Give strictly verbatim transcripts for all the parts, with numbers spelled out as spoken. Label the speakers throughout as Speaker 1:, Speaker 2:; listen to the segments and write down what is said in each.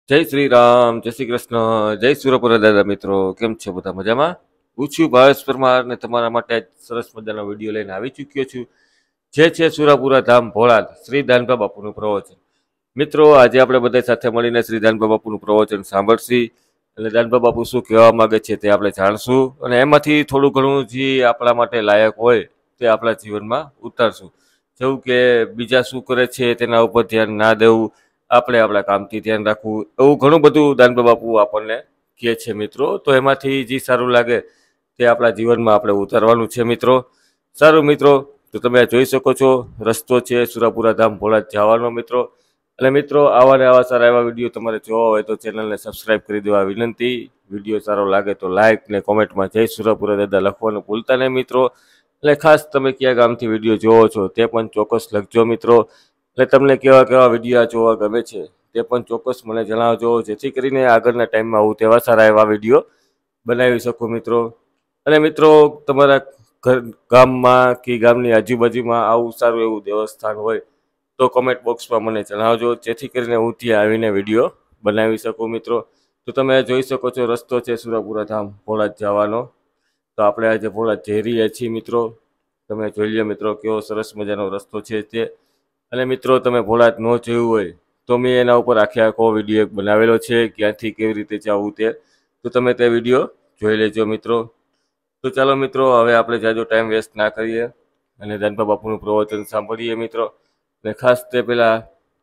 Speaker 1: જય શ્રી રામ, જય શ્રી કૃષ્ણ, જય સુરપુરા દાદા. મિત્રો કેમ છો? બધા મજામાં? હું છું ભાવેશ પરમાર ને તમારા માટે આજ સરસ મજાનો વિડીયો લઈને આવી ચૂક્યો છું, જે છે સુરાપુરા ધામ ભોળાદ શ્રી દાનભા બાપુનું પ્રવચન. મિત્રો આજે આપણે બધા સાથે મળીને શ્રી દાનભા બાપુનું પ્રવચન સાંભળશી અને દાનભા બાપુ શું કહેવા માંગે છે તે આપણે જાણશું અને એમાંથી થોડું ઘણું જે આપણા માટે લાયક હોય તે આપણા જીવનમાં ઉતારશું. જેવું કે બીજા શું કરે છે તેના ઉપર ધ્યાન ના દેવું, આપણે આપણા કામથી ધ્યાન રાખવું, એવું ઘણું બધું દાનભા બાપુ આપણને કહે છે મિત્રો. તો એમાંથી જે સારું લાગે તે આપણા જીવનમાં આપણે ઉતારવાનું છે મિત્રો. સારું મિત્રો, તો તમે જોઈ શકો છો રસ્તો છે સુરાપુરા ધામ ભોળાદ જવાનો મિત્રો. અને મિત્રો આવા ને આવા સારા એવા વિડીયો તમારે જોવા હોય તો ચેનલને સબસ્ક્રાઈબ કરી દેવા વિનંતી. વિડીયો સારો લાગે તો લાઇક ને કોમેન્ટમાં જય સુરાપુરા દાદા લખવાનું ભૂલતા નહીં મિત્રો. એટલે ખાસ તમે કયા ગામથી વિડીયો જોવો છો તે પણ ચોક્કસ લખજો મિત્રો. એટલે તમને કેવા કેવા વિડીયો જોવા ગમે છે તે પણ ચોક્કસ મને જણાવજો, જેથી કરીને આગળના ટાઈમમાં હું તેવા સારા એવા વિડીયો બનાવી શકું મિત્રો. અને મિત્રો તમારા ઘર ગામમાં કે ગામની આજુબાજુમાં આવું સારું એવું દેવસ્થાન હોય તો કોમેન્ટ બોક્સમાં મને જણાવજો, જેથી કરીને હું ત્યાં આવીને વિડીયો બનાવી શકું મિત્રો. તો તમે જોઈ શકો છો રસ્તો છે સુરાપુરા ધામ ભોળાદ જવાનો. તો આપણે આજે ભોળાદ જઈ રહ્યા છીએ મિત્રો. તમે જોઈ લો મિત્રો કેવો સરસ મજાનો રસ્તો છે તે. અને મિત્રો તમે ભોળાદ ન જોયું હોય તો મેં એના ઉપર આખે આખો વિડીયો એક બનાવેલો છે, ક્યાંથી કેવી રીતે જવું તે. તો તમે તે વિડીયો જોઈ લેજો મિત્રો. તો ચાલો મિત્રો હવે આપણે જાજો ટાઈમ વેસ્ટ ના કરીએ અને દાનભા બાપુનું પ્રવચન સાંભળીએ મિત્રો. અને ખાસ તે પહેલાં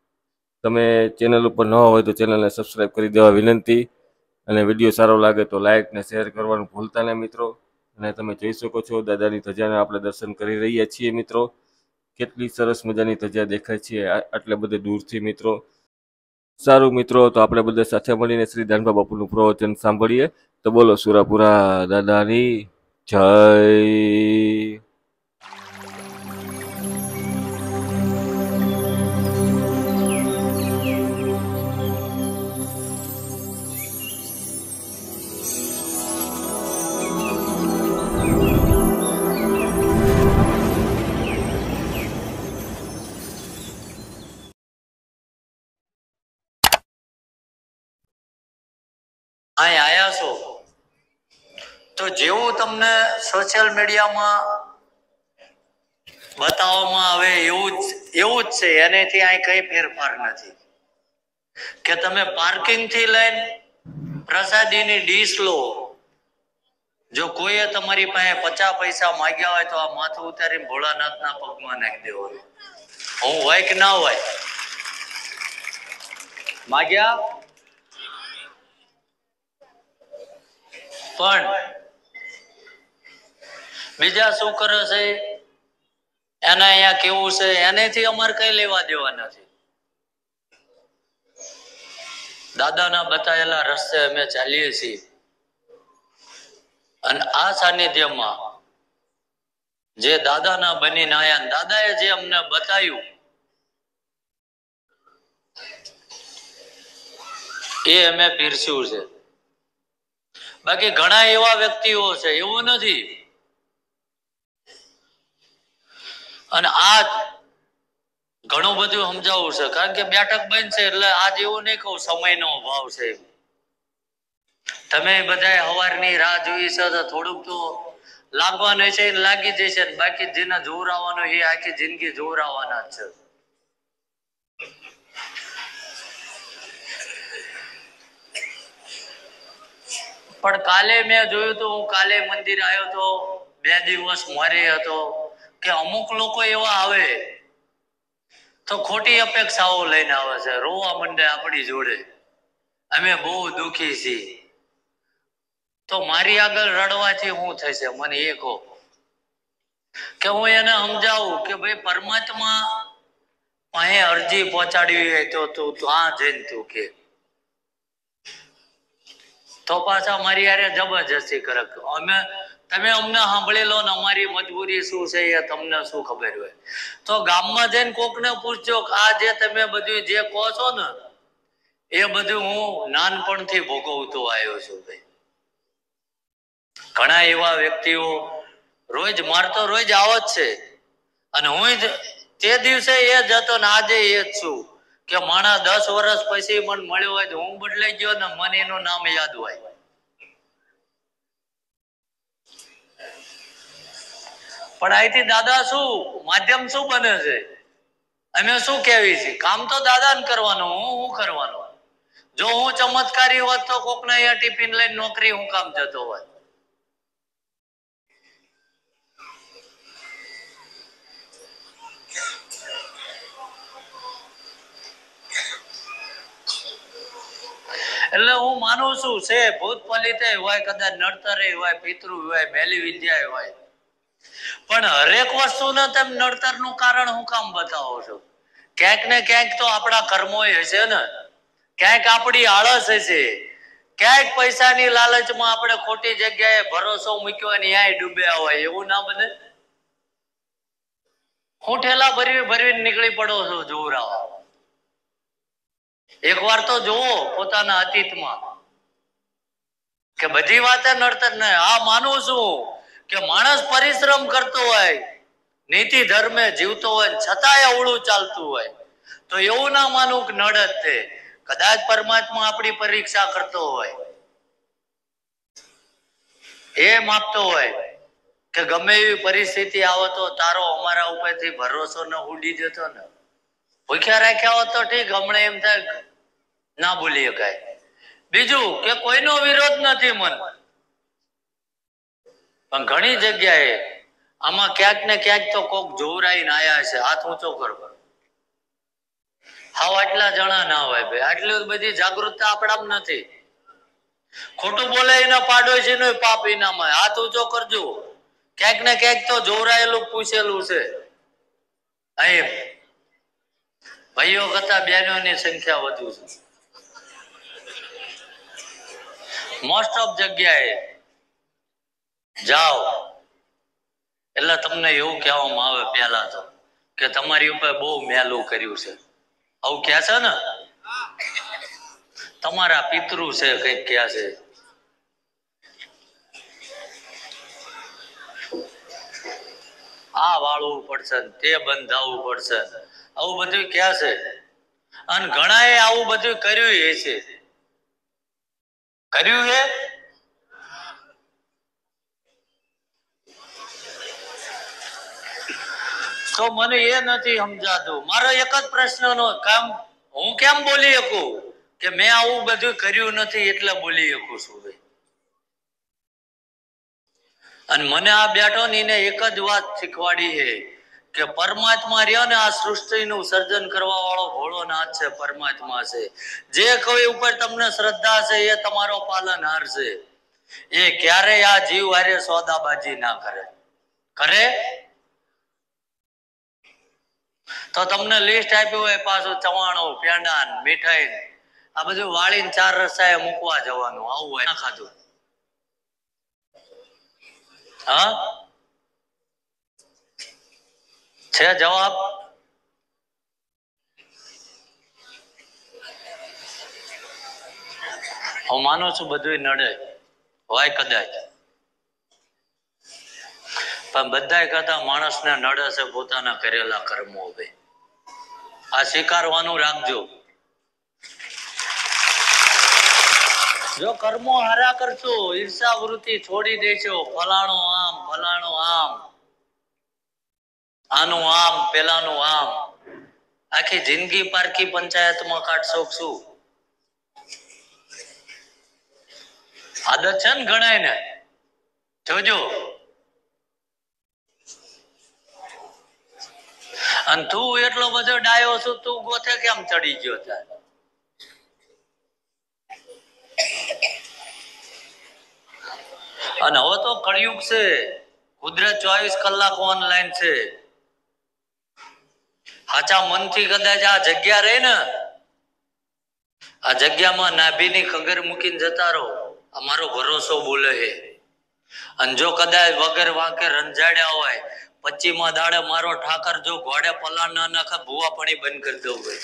Speaker 1: તમે ચેનલ ઉપર ન હોય તો ચેનલને સબસ્ક્રાઈબ કરી દેવા વિનંતી. અને વિડીયો સારો લાગે તો લાઇક ને શેર કરવાનું ભૂલતા નહીં મિત્રો. અને તમે જોઈ શકો છો દાદાની ધજાને આપણે દર્શન કરી રહ્યા છીએ મિત્રો. કેટલી સરસ મજાની ધજા દેખાય છે આટલે બધે દૂરથી મિત્રો. સારું મિત્રો, તો આપણે બધા સાથે મળીને શ્રી દાનભા બાપુનું પ્રવચન સાંભળીએ. તો બોલો સુરાપુરા દાદાની જય.
Speaker 2: અહીં આયા છો તો જેવું તમને સોશિયલ મીડિયામાં બતાવવામાં આવે એવું જ એવું જ છે, એનેથી અહીં કઈ ફેરફાર નથી. કે તમે પાર્કિંગ થી લઈને પ્રસાદીની ડીશ લો, જો કોઈએ તમારી પાસે પચાસ પૈસા માંગ્યા હોય તો આ માથું ઉતારીને ભોળાનાથના પગમાં નાખી દેવો. હું હોય કે ના હોય? માંગ્યા પણ બીજા શું કરે છે એને અહીંયા કેવું છે એનેથી અમારે કઈ લેવા દેવા નથી. દાદાના બતાવેલા રસ્તે અમે ચાલીએ છીએ અને આ સાનિધ્યમાં જે દાદાના બનીને આયા, દાદાએ જે અમને બતાવ્યું એ અમે પીરસ્યું છે. બાકી ઘણા એવા વ્યક્તિઓ છે, એવું નથી. અને આ ઘણું બધું સમજાવવું છે, કારણ કે બેઠક બંધ છે એટલે આજ એવું નહીં કહું સમયનો અભાવ છે. તમે બધા સવારની રાહ જોઈ છે તો થોડુંક તો લાગવાનું છે, લાગી જશે. બાકી જેને જોર આવવાનો એ આખી જિંદગી જોર આવવાના જ છે. પણ કાલે મેં જોયું તો હું કાલે મંદિર આવ્યો તો બે દિવસ મારે હતો કે અમુક લોકો એવા આવે તો ખોટી અપેક્ષાઓ લઈને આવે છે, રોવા માંડે આપણી જોડે, અમે બહુ દુખી છીએ. તો મારી આગળ રડવાથી શું થશે મને એ કહો. કે હું એને સમજાવું કે ભાઈ પરમાત્મા પાસે અરજી પહોંચાડવી હોય તો તું ત્યાં જઈને તું કે, તો પાછા મારી યારે જબરજસ્તી કરે. અમે તમે અમને સાંભળી લો ને અમારી મજબૂરી શું છે એ તમને શું ખબર હોય. તો ગામમાં જઈને કોકને પૂછજો કે આ જે તમે બધું જે કહો છો ને એ બધું હું નાનપણથી ભોગવતો આવ્યો છું. ભાઈ ઘણા એવા વ્યક્તિઓ રોજ મારતો રોજ આવો જ છે અને હું તે દિવસે એ જ હતો ને આજે એ જ છું. કે માણસ દસ વર્ષ પછી મને મળ્યો હોય તો હું બદલાઈ ગયો ને મને એનું નામ યાદ હોય. પણ અહીંથી દાદા શું માધ્યમ શું બને છે? અમે શું કેવી છે? કામ તો દાદા ને કરવાનું, હું હું કરવાનું. જો હું ચમત્કારી હોત તો કોક ને અહીંયા ટિફિન લઈને નોકરી હું કામ જતો હોત. એટલે હું માનું છું છે ભૂત પલિતે હોય, કદાચ નડતર હોય, પિતૃ હોય, મેલી વિદ્યા હોય, પણ હરેક વસ્તુને તેમ નડતર નું કારણ હું કામ બતાવો છો? ક્યાંક ને ક્યાંક તો આપણા કર્મો હશે ને, ક્યાંક આપણી આળસ હશે, ક્યાંક પૈસાની લાલચમાં આપણે ખોટી જગ્યાએ ભરોસો મૂક્યો હોય ને ન્યાય ડૂબ્યા હોય. એવું ના બને? હું ઠેલા ભરવી ભરવી નીકળી પડો છો જોરાવા. એક વાર તો જુઓ પોતાના અતીતમાં કે બધી વાતે નડતર ને. આ માનું છું કે માણસ પરિશ્રમ કરતો હોય, નીતિ ધર્મે જીવતો હોય, છતાંય અવળું ચાલતું હોય તો એવું ના માનું કે નડત તે. કદાચ પરમાત્મા આપણી પરીક્ષા કરતો હોય, એ માપતો હોય કે ગમે એવી પરિસ્થિતિ આવે તો તારો અમારા ઉપરથી ભરોસો ન ઉડી જતો ને. ભૂખ્યા રાખ્યા હોત તો ઠીક, હમણાં એમ થાય ના બોલી શકાય. બીજું કે કોઈનો વિરોધ નથી મન, પણ ઘણી જગ્યાએ આમાં ક્યાંક ને ક્યાંક તો કોક જોવરાઈને આયા છે. હાથ ઊંચો કરો. હાવ આટલા જણા ના હોય ભાઈ, આટલી બધી જાગૃતતા આપણામાં નથી. ખોટું બોલે એના પાડોશી નો પાપ ઇનામ. હાથ ઊંચો કરજો. ક્યાંક ને ક્યાંક તો જોવરાયેલું પૂછેલું છે. અહીં ભાઈઓ કરતા બહેનોની સંખ્યા વધુ છે મોસ્ટ ઓફ જગ્યાએ. જાઓ એટલે તમને એવું કહેવામાં આવે પેલા તો કે તમારી ઉપર બહુ મેલું કર્યું છે. આવું કહે છે ને, તમારા પિતૃ છે કઈક કહે છે. આ વાળવું પડશે, તે બંધાવવું પડશે, આવું બધું ક્યાં છે? અને ઘણા એ આવું બધું કર્યું એ છે. કર્યું હે તો મને એ નથી સમજાતું. મારો એક જ પ્રશ્ન નો કામ, હું કેમ બોલી શકું કે મેં આવું બધું કર્યું નથી એટલે બોલી શકું છું ભાઈ. અને મને આ બેઠો ને એને એક જ વાત શીખવાડી છે કે પરમાત્મા રહ્યો ને, આ સૃષ્ટિનું સર્જન કરવા વાળો ભોળોનાથ છે, પરમાત્મા છે. જે કોઈ ઉપર તમને શ્રદ્ધા છે એ તમારો પાલનહાર છે. એ ક્યારેય આ જીવ હારે સોદાબાજી ના કરે. કરે તો તમને લિસ્ટ આપ્યું હોય પાછું ચવાણું, પેંડા, મીઠાઈ આ બધું વાળીને ચાર રસ્તાએ મૂકવા જવાનું. આવું હોય ના ખાધું? હા છે જવાબ? હું માનું છું બધું નડે હોય કદાચ, પણ બધા કરતા માણસને નડે છે પોતાના કરેલા કર્મો. હવે આ સ્વીકારવાનું રાખજો. જો કર્મો હારા કરશો, ઈર્ષા વૃત્તિ છોડી દેશો, ફલાણો આમ, ફલાણો આમ, આનું આમ, પેલાનું આમ, આખી જિંદગી પારકી પંચાયતમાં કાઢશો શું? આદત છે ને ગણાય ને. જોજો. અને તું એટલો બધો ડાયો છું, તું ગોથે કેમ ચડી ગયો થાય? અને હવે તો કળિયુગ છે, કુદરત ચોવીસ કલાક ઓનલાઈન છે. સાચા મનથી કદાચ આ જગ્યા રહે ને, આ જગ્યામાં નાભીની ખગર મૂકીને જતા રહો, અમારો ભરોસો બોલે છે. અને જો કદાચ વગર વાંકે રંજાડ્યા હોય, પચીમાં દાડે મારો ઠાકર જો ઘોડે પલાણ ના નાખે, ભૂવા પાણી બંધ કરી દઉં ભાઈ.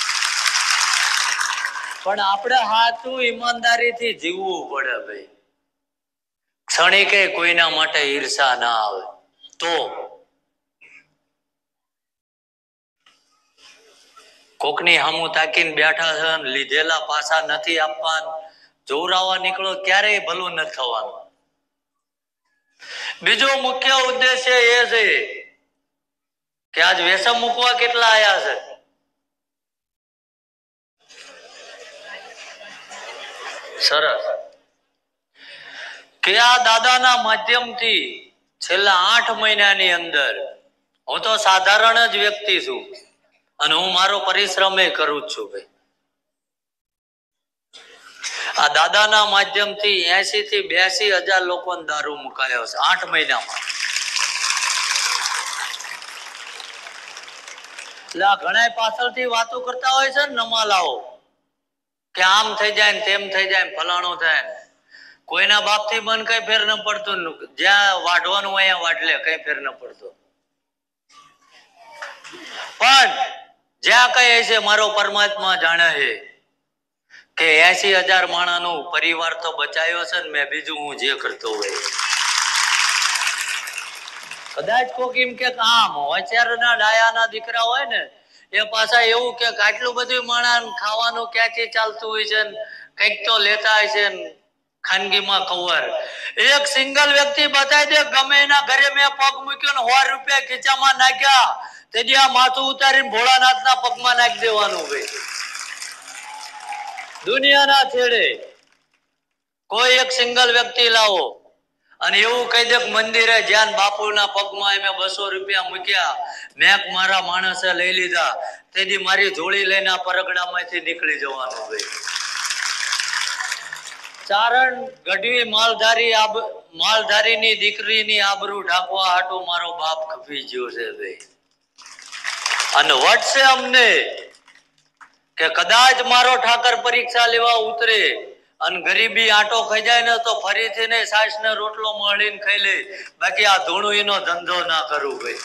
Speaker 2: પણ આપણે હાથું ઈમાનદારીથી જીવવું પડે ભાઈ. ક્ષણિકે કોઈના માટે ઈર્ષા ના આવે તો કોકની સામું તાકીને બેઠા છે, લીધેલા પાછા નથી આપવા, જોરાવા નીકળો ક્યારેય ભલું નથી થવાનું. બીજો મુખ્ય ઉદ્દેશ્ય એ છે કે આજ વેસમ મૂકવા કેટલા આયા છે? સરસ. કે આ દાદાના માધ્યમથી છેલ્લા આઠ મહિનાની અંદર હું તો સાધારણ જ વ્યક્તિ છું અને હું મારો પરિશ્રમ એ કરું જ છું ભાઈ. આ દાદાના માધ્યમથી એસી થી બ્યાસી હજાર લોકોને દારૂ મુકાયો છે આઠ મહિનામાં. એટલે આ ઘણા પાછળથી વાતો કરતા હોય છે ને નમાલાઓ કે આમ થઈ જાય ને તેમ થઈ જાય ફલાણું થાય. કોઈના બાપ થી મન કઈ ફેર ન પડતું, જ્યાં વાઢવાનું અહીંયા વાઢલે કઈ ફેર ન પડતો. પણ જ્યાં કઈ છે મારો પરમાત્મા જાણે છે કે એસી હજાર માણસનો પરિવાર તો બચાયો છે ને મેં બીજું હું જે કરતો હોય. કદાચ કોક એમ કે આમ હોશિયારના ડાયાના દીકરા હોય ને એ પાછા એવું કે આટલું બધું માણસ ખાવાનું ક્યાંથી ચાલતું હોય છે, કઈક તો લેતા હોય છે ખાનગીમાં કવર. એક સિંગલ વ્યક્તિ બતાવી દે ગમે એના ઘરે મેં પગ મૂક્યો ને સો રૂપિયા ખીચામાં નાખ્યા તેથી આ માથું ઉતારીને ભોળાનાથના પગમાં નાખી દેવાનું ભાઈ. દુનિયાના છેડે કોઈ એક સિંગલ વ્યક્તિ લાવો અને એવું કહી દે મંદિરે જ્યાં બાપુના પગમાં મેં બસો રૂપિયા મૂક્યા, મેં મારા માણસે લઈ લીધા તેથી મારી જોડી લઈને પરગડામાંથી નીકળી જવાનું ભાઈ. ચારણ ગઢવી માલધારી માલધારીની દીકરીની આબરૂ ઢાંકવા હાટું મારો બાપ ખપી ગયો છે ભાઈ. અને વટશે અમને કે કદાચ મારો ઠાકર પરીક્ષા લેવા ઉતરે અને ગરીબી આંટો ખાઈ જાય ને તો ફરીથી ને સાસ ને રોટલો મળીને ખાઈ લે, બાકી આ ધૂણું એનો ધંધો ના કરવું ભાઈ.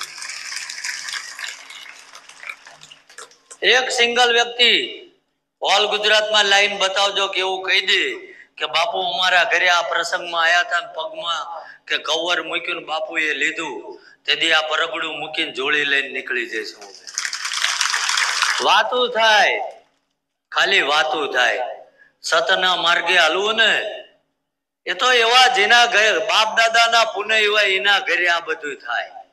Speaker 2: એક સિંગલ વ્યક્તિ ઓલ ગુજરાતમાં લાઈન બતાવજો કે એવું કહી દે કે બાપુ અમારા ઘરે આ પ્રસંગમાં આયા હતા પગમાં કે કવર મૂક્યું ને બાપુએ લીધું તેથી આ પરગડું મૂકીને જોડી લઈને નીકળી જઈશું. વાતું થાય, ખાલી વાતું થાય. સતના માર્ગે હાલવું ને એ તો એવા જેના ઘરે બાપ દાદાના પુનઃ હોય એના ઘરે આ બધું થાય.